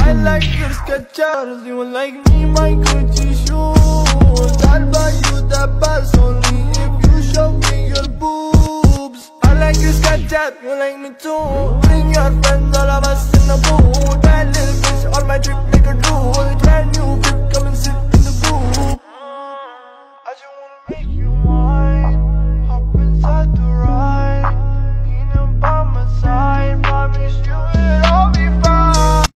I like your Skechers, you like me my Gucci shoes. I'll buy you the best only if you show me your boobs. I like your Skechers, you like me too. Bring your